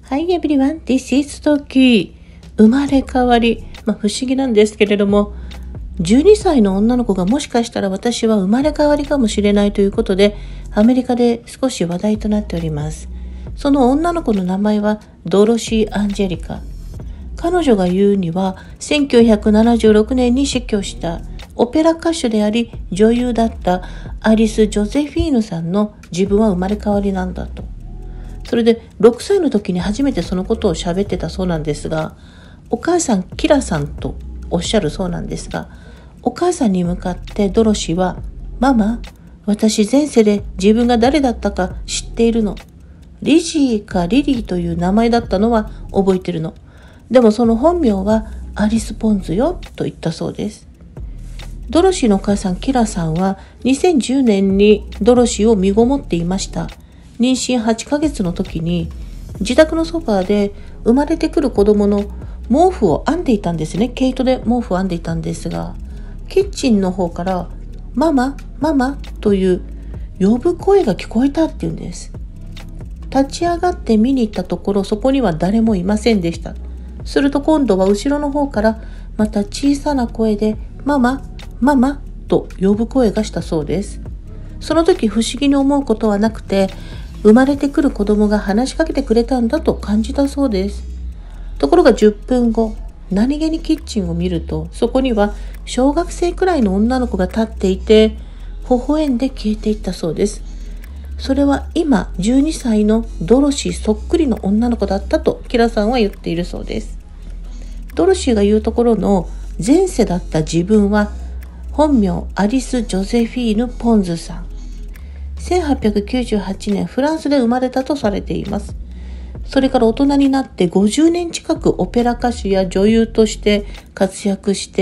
Hi everyone, this is Toki. 生まれ変わり。不思議なんですけれども、12歳の女の子がもしかしたら私は生まれ変わりかもしれないということで、アメリカで少し話題となっております。その女の子の名前はドロシー・アンジェリカ。彼女が言うには、1976年に死去したオペラ歌手であり女優だったアリス・ジョゼフィーヌさんの自分は生まれ変わりなんだと。それで6歳の時に初めてそのことを喋ってたそうなんですが、お母さんキラさんとおっしゃるそうなんですが、お母さんに向かってドロシーは、ママ、私前世で自分が誰だったか知っているの。リジーかリリーという名前だったのは覚えてるの。でもその本名はアリス・ポンズよと言ったそうです。ドロシーのお母さんキラさんは2010年にドロシーを身ごもっていました。妊娠8ヶ月の時に自宅のソファーで生まれてくる子供の毛布を編んでいたんですね。毛糸で毛布を編んでいたんですが、キッチンの方からママ、ママという呼ぶ声が聞こえたっていうんです。立ち上がって見に行ったところ、そこには誰もいませんでした。すると今度は後ろの方からまた小さな声でママ、ママと呼ぶ声がしたそうです。その時不思議に思うことはなくて、生まれてくる子供が話しかけてくれたんだと感じたそうです。ところが10分後、何気にキッチンを見ると、そこには小学生くらいの女の子が立っていて、微笑んで消えていったそうです。それは今12歳のドロシーそっくりの女の子だったとキラさんは言っているそうです。ドロシーが言うところの前世だった自分は、本名アリス・ジョゼフィーヌ・ポンズさん。1898年フランスで生まれたとされています。それから大人になって50年近くオペラ歌手や女優として活躍して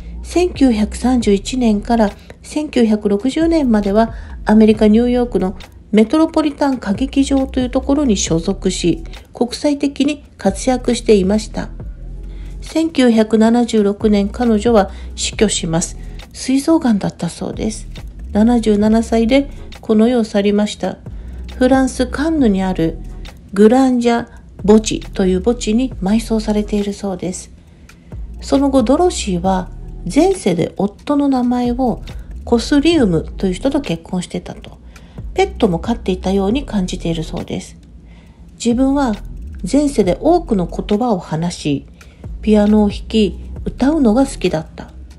、1931年から1960年まではアメリカ・ニューヨークのメトロポリタン歌劇場というところに所属し、国際的に活躍していました。1976年彼女は死去します。膵臓がんだったそうです。77歳でこの世を去りました。フランス・カンヌにあるグランジャ墓地という墓地に埋葬されているそうです。その後ドロシーは前世で夫の名前をコスリウムという人と結婚してたと。ペットも飼っていたように感じているそうです。自分は前世で多くの言葉を話し、ピアノを弾き、歌うのが好きだった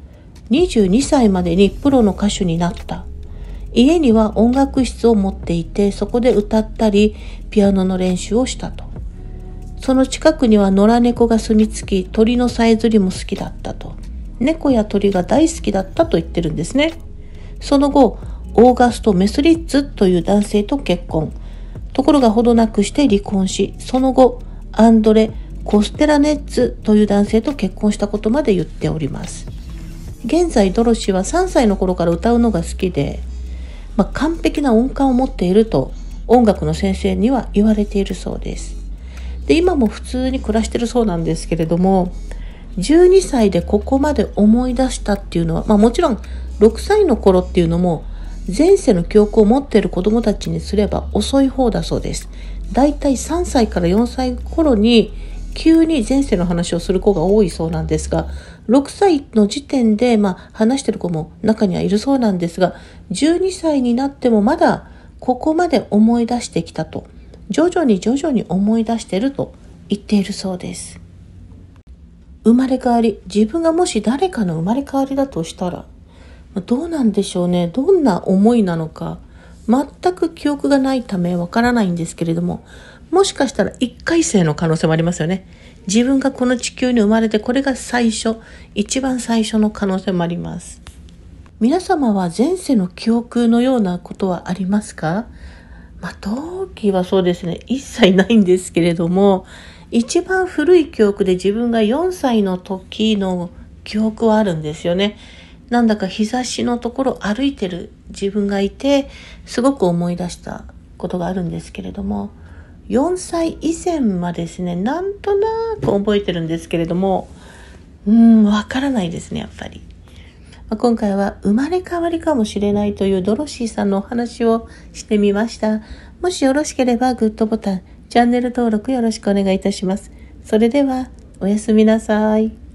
。22歳までにプロの歌手になった。家には音楽室を持っていて、そこで歌ったりピアノの練習をしたと。その近くには野良猫が住み着き、鳥のさえずりも好きだったと。猫や鳥が大好きだったと言ってるんですね。その後オーガスト・メスリッツという男性と結婚。ところがほどなくして離婚し、その後アンドレ・コステラネッツという男性と結婚したことまで言っております。現在ドロシーは3歳の頃から歌うのが好きで、完璧な音感を持っていると音楽の先生には言われているそうです。で、今も普通に暮らしているそうなんですけれども、12歳でここまで思い出したっていうのは、もちろん6歳の頃っていうのも前世の記憶を持っている子どもたちにすれば遅い方だそうです。だいたい3歳から4歳頃に急に前世の話をする子が多いそうなんですが、6歳の時点で話してる子も中にはいるそうなんですが、12歳になってもまだここまで思い出してきたと、徐々に思い出していると言っているそうです。生まれ変わり、自分がもし誰かの生まれ変わりだとしたら、どうなんでしょうね。どんな思いなのか全く記憶がないためわからないんですけれども、もしかしたら一回生の可能性もありますよね。自分がこの地球に生まれてこれが一番最初の可能性もあります。皆様は前世の記憶のようなことはありますか？同期はそうですね、一切ないんですけれども、一番古い記憶で自分が4歳の時の記憶はあるんですよね。なんだか日差しのところ歩いてる自分がいて、すごく思い出したことがあるんですけれども、4歳以前はですね、なんとなく覚えてるんですけれども、わからないですね、やっぱり。今回は生まれ変わりかもしれないというドロシーさんのお話をしてみました。もしよろしければグッドボタン、 チャンネル登録よろしくお願いいたします。それでは、おやすみなさい。